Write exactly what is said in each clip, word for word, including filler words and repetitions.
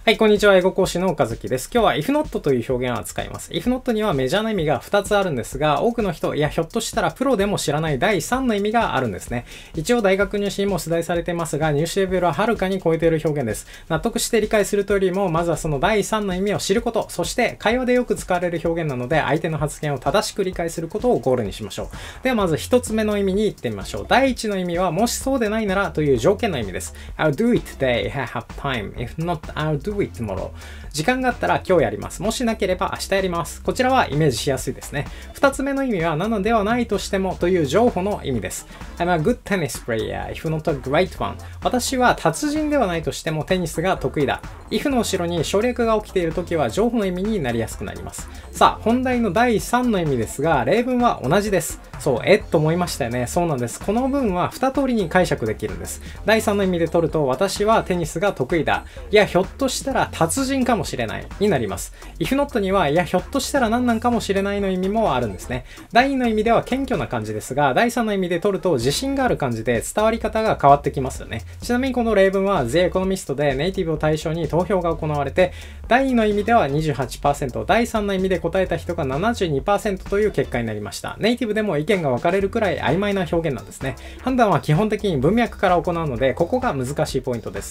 はい、こんにちは。英語講師の岡月です。今日は if not という表現を扱います。if not にはメジャーな意味がふたつあるんですが、多くの人、いや、ひょっとしたらプロでも知らないだいさんの意味があるんですね。一応大学入試にも出題されていますが、入試レベルははるかに超えている表現です。納得して理解するというよりも、まずはそのだいさんの意味を知ること、そして会話でよく使われる表現なので、相手の発言を正しく理解することをゴールにしましょう。ではまずひとつめの意味に行ってみましょう。だいいちの意味は、もしそうでないならという条件の意味です。I'll do it today, I have time. If not, I'll do it tomorrow. 時間があったら今日やります。もしなければ明日やります。こちらはイメージしやすいですね。二つ目の意味は、なのではないとしてもという情報の意味です。I'm a good tennis player, if not a great one. 私は達人ではないとしてもテニスが得意だ。if の後ろに省略が起きているときは情報の意味になりやすくなります。さあ、本題のだいさんの意味ですが、例文は同じです。そう、えっと思いましたよね。そうなんです。この文はに通りに解釈できるんです。だいさんの意味で取ると、私はテニスが得意だ。いや、ひょっとしたら達人かもしれないになります。if not には、いや、ひょっとしたら何なんかもしれないの意味もあるんですね。だいにの意味では謙虚な感じですが、だいさんの意味で取ると自信がある感じで伝わり方が変わってきますよね。ちなみにこの例文は The Economist でネイティブを対象に投票が行われて、だいにの意味では にじゅうはちパーセント、だいさんの意味で答えた人が ななじゅうにパーセント という結果になりました。ネイティブでも意見が分かれるくらい曖昧な表現なんですね。判断は基本的に文脈から行うので、ここが難しいポイントです。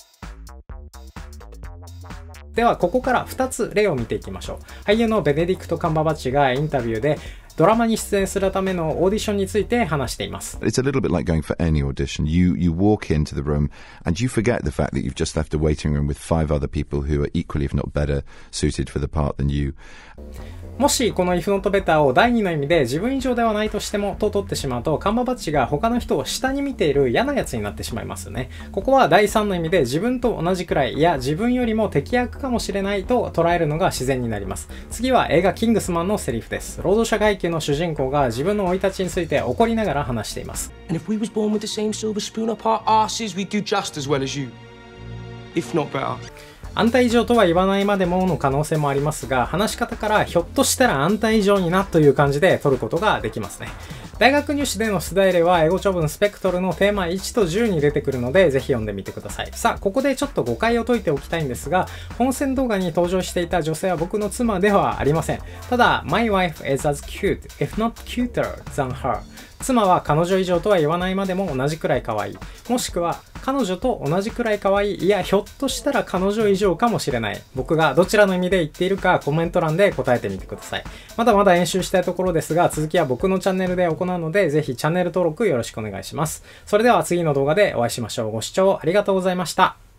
では、ここからふたつ例を見ていきましょう。俳優のベネディクト・カンバーバッチがインタビューでドラマに出演するためのオーディションについて話しています。 It's a little bit like going for any audition. You, you walk into the room and you forget the fact that you've just left a waiting room with five other people who are equally, if not better, suited for the part than you. もしこの if not better をだいにの意味で自分以上ではないとしてもと取ってしまうと、カンバーバッチが他の人を下に見ている嫌なやつになってしまいますよね。ここはだいさんの意味で自分と同じくらい、いや自分よりも敵役かもしれないと捉えるのが自然になります。次は映画キングスマンのセリフです。労働者階級の主人公が自分の生い立ちについて怒りながら話しています。 And if we was born with the same silver spoon up our arses, we'd do just as well as you. If not better. あんた以上とは言わないまでもの可能性もありますが、話し方からひょっとしたらあんた以上になという感じで取ることができますね。大学入試での出題例は英語長文スペクトルのテーマいちとじゅうに出てくるので、ぜひ読んでみてください。さあ、ここでちょっと誤解を解いておきたいんですが、本編動画に登場していた女性は僕の妻ではありません。ただ、My wife is as cute, if not cuter than her. 妻は彼女以上とは言わないまでも同じくらい可愛い。もしくは、彼女と同じくらい可愛い。いや、ひょっとしたら彼女以上かもしれない。僕がどちらの意味で言っているかコメント欄で答えてみてください。まだまだ演習したいところですが、続きは僕のチャンネルで行うので、ぜひチャンネル登録よろしくお願いします。それでは次の動画でお会いしましょう。ご視聴ありがとうございました。